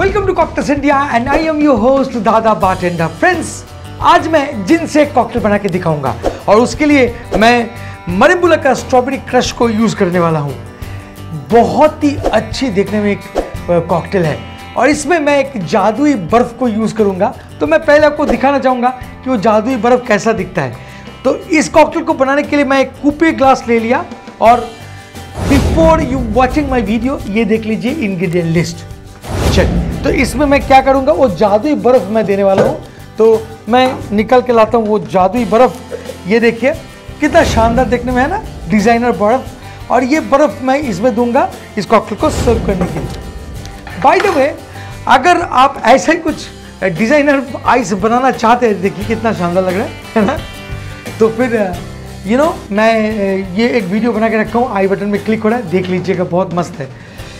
Welcome to cocktails India and I am your host Dada bartender. Friends, आज मैं जिन से एक कॉकटेल बना के दिखाऊंगा और उसके लिए मैं मरिम्बुला का स्ट्रॉबेरी क्रश को यूज करने वाला हूं। बहुत ही अच्छी देखने में एक कॉकटेल है और इसमें मैं एक जादुई बर्फ को यूज करूंगा। तो मैं पहले आपको दिखाना चाहूंगा कि वो जादुई बर्फ कैसा दिखता है। तो इस कॉकटेल को बनाने के लिए मैं एक कूपे ग्लास ले लिया और before you watching my video ये देख लीजिए इंग्रेडिएंट लिस्ट। चलिए, तो इसमें मैं क्या करूंगा, वो जादुई बर्फ मैं देने वाला हूं। तो मैं निकल के लाता हूं वो जादुई बर्फ। ये देखिए कितना शानदार देखने में है ना, डिजाइनर बर्फ। और ये बर्फ मैं इसमें दूंगा इस कॉकटेल को सर्व करने के लिए। बाय द वे, अगर आप ऐसा ही कुछ डिजाइनर आइस बनाना चाहते हैं, देखिए कितना शानदार लग रहा है ना। तो फिर मैं ये एक वीडियो बना के रखा हूँ, आई बटन में क्लिक हो रहा है, देख लीजिएगा, बहुत मस्त है।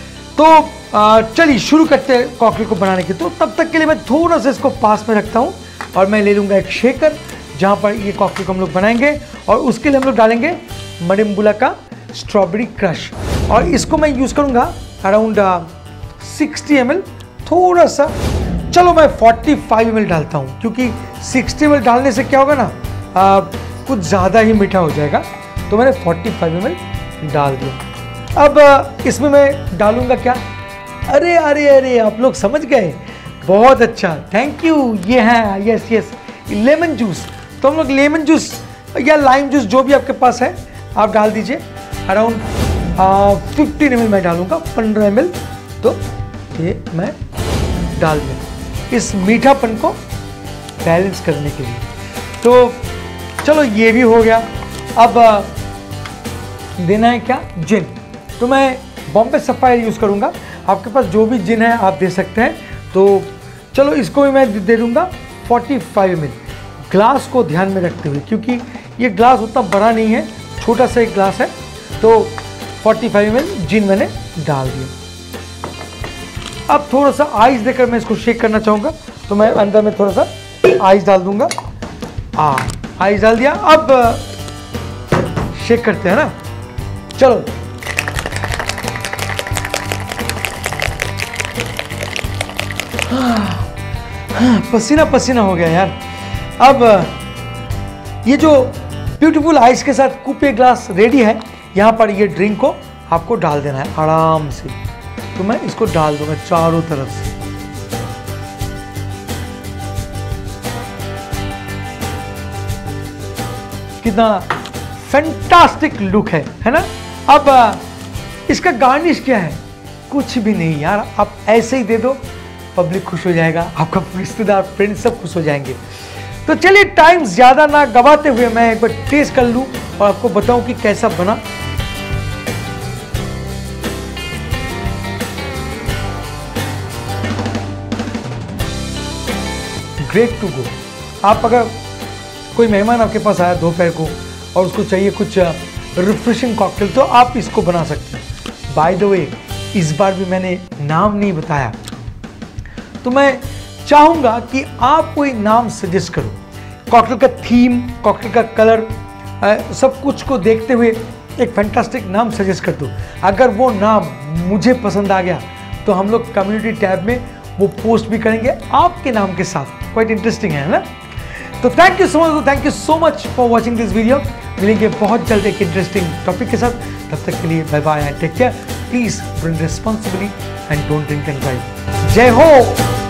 तो चलिए शुरू करते हैं कॉकटेल को बनाने की। तो तब तक के लिए मैं थोड़ा सा इसको पास में रखता हूँ और मैं ले लूँगा एक शेकर जहाँ पर ये कॉकटेल को हम लोग बनाएंगे। और उसके लिए हम लोग डालेंगे मरिम्बुला का स्ट्रॉबेरी क्रश और इसको मैं यूज़ करूँगा अराउंड 60 ml। थोड़ा सा, चलो मैं 45 ml डालता हूँ, क्योंकि 60 ml डालने से क्या होगा ना, कुछ ज़्यादा ही मीठा हो जाएगा। तो मैंने 45 ml डाल दिया। अब इसमें मैं डालूंगा क्या, अरे अरे अरे आप लोग समझ गए, बहुत अच्छा, थैंक यू। ये है यस लेमन जूस। तो हम लोग लेमन जूस या लाइम जूस जो भी आपके पास है आप डाल दीजिए। अराउंड 15 ml मैं डालूंगा, 15 ml। तो ये मैं डाल दिया इस मीठापन को बैलेंस करने के लिए। तो चलो ये भी हो गया। अब देना है क्या, जिन। तो मैं बॉम्बे सफायर यूज़ करूँगा, आपके पास जो भी जिन है आप दे सकते हैं। तो चलो इसको भी मैं दे दूँगा 45 ml। ग्लास को ध्यान में रखते हुए, क्योंकि ये ग्लास उतना बड़ा नहीं है, छोटा सा एक ग्लास है। तो 45 ml जिन मैंने डाल दिया। अब थोड़ा सा आइस देकर मैं इसको शेक करना चाहूँगा। तो मैं अंदर में थोड़ा सा आइस डाल दूँगा। आइस डाल दिया। अब शेक करते हैं ना, चलो। पसीना पसीना हो गया यार। अब ये जो ब्यूटीफुल आइस के साथ कूपे ग्लास रेडी है, यहाँ पर ये ड्रिंक को आपको डाल देना है आराम से। तो मैं इसको डाल दूंगा चारों तरफ से। कितना फैंटास्टिक लुक है ना। अब इसका गार्निश क्या है, कुछ भी नहीं यार, आप ऐसे ही दे दो, पब्लिक खुश हो जाएगा, आपका रिश्तेदार फ्रेंड सब खुश हो जाएंगे। तो चलिए टाइम ज्यादा ना गवाते हुए मैं एक बार टेस्ट कर लूं और आपको बताऊं कि कैसा बना। Great to go. आप अगर कोई मेहमान आपके पास आया दोपहर को और उसको चाहिए कुछ रिफ्रेशिंग कॉकटेल, तो आप इसको बना सकते हैं। बाय द वे, इस बार भी मैंने नाम नहीं बताया, तो मैं चाहूँगा कि आप कोई नाम सजेस्ट करो। कॉकटेल का थीम, कॉकटेल का कलर, सब कुछ को देखते हुए एक फैंटास्टिक नाम सजेस्ट कर दो। अगर वो नाम मुझे पसंद आ गया तो हम लोग कम्युनिटी टैब में वो पोस्ट भी करेंगे आपके नाम के साथ। क्वाइट इंटरेस्टिंग है ना। तो thank you so much for watching this video. मिलेंगे बहुत जल्द एक इंटरेस्टिंग टॉपिक के साथ। तब तक के लिए bye bye and take care. Please drink responsibly and don't drink and drive. जय हो।